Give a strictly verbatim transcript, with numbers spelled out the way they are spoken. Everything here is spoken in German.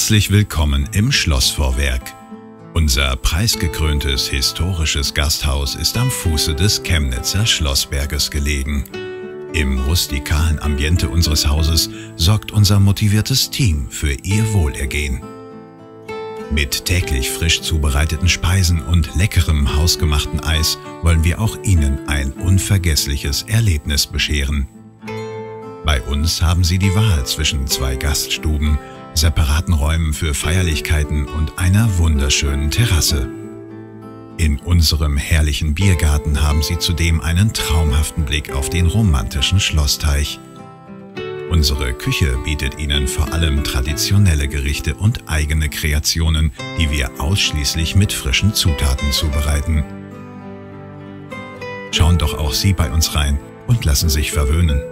Herzlich willkommen im Schlossvorwerk. Unser preisgekröntes historisches Gasthaus ist am Fuße des Chemnitzer Schlossberges gelegen. Im rustikalen Ambiente unseres Hauses sorgt unser motiviertes Team für Ihr Wohlergehen. Mit täglich frisch zubereiteten Speisen und leckerem hausgemachten Eis wollen wir auch Ihnen ein unvergessliches Erlebnis bescheren. Bei uns haben Sie die Wahl zwischen zwei Gaststuben, separaten Räumen für Feierlichkeiten und einer wunderschönen Terrasse. In unserem herrlichen Biergarten haben Sie zudem einen traumhaften Blick auf den romantischen Schlossteich. Unsere Küche bietet Ihnen vor allem traditionelle Gerichte und eigene Kreationen, die wir ausschließlich mit frischen Zutaten zubereiten. Schauen doch auch Sie bei uns rein und lassen sich verwöhnen.